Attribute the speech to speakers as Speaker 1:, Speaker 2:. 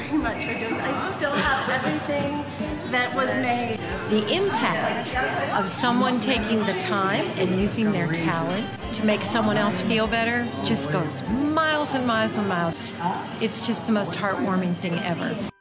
Speaker 1: very much for doing this. I still have everything that was made.
Speaker 2: The impact of someone taking the time and using their talent to make someone else feel better just goes miles and miles and miles. It's just the most heartwarming thing ever.